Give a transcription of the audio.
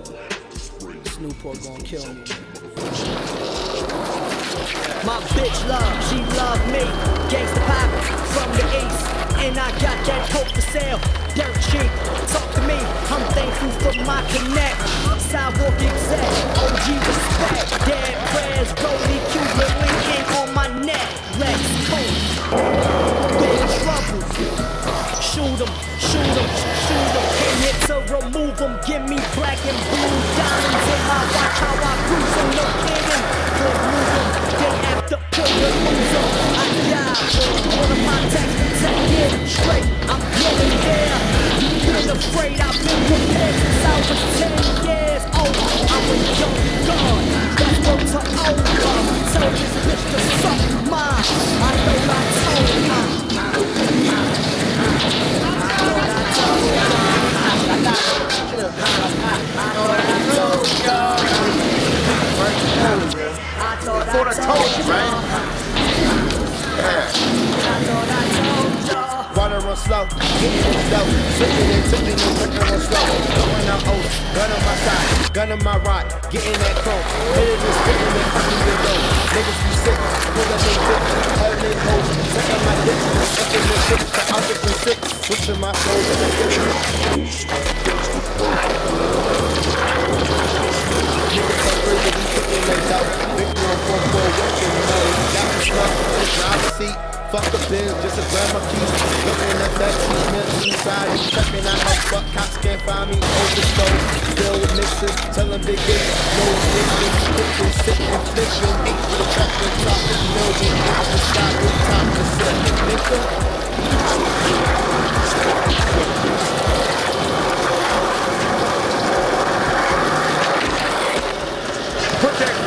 This Newport gonna kill me. My bitch love, she love me. Gangsta pop from the east, and I got that coke for sale. Dirt cheap, talk to me. I'm thankful for my connect. Sidewalk exec, OG respect. Dead prayers, Goldie, Cuban Lincoln on my neck. Let's go. Big trouble. Shoot 'em, shoot 'em, shoot 'em. Came here to remove 'em. Give me black and blue diamonds in my watch. How I cruise 'em, no kidding. Good move 'em. Day after pull the loser. I die. One of my tactics, I get straight. I'm getting there. You've been afraid, I've been prepared since I was 10 years old. I'm a young gun, that's road to over. Tell this bitch to suck mine. I know I told her. For the toast, right? Water run slow, getting it slow. Switching and tipping and working on slow. Going out old, gun on my side, gun on my right, getting that chrome. Hitting and spitting and fucking your low. Niggas be sick, pull up they dick, all they hoes, sucking my dick, fucking the shit, the outfit from six, switching my soul to the niggas so crazy, we kicking legs out. Big 144, working mode. Got me stuck in the driver's seat. Fuck the biz, just a grab my keys. Looking at that seat, minutes inside. Checking out how fuck cops can't find me. Overdose, still with mixing. Telling big bitch, no addiction. Kitchen, sitting, flipping. Eight for the tractor, top of the million. Out the sky, good time to set. Nigga. Protect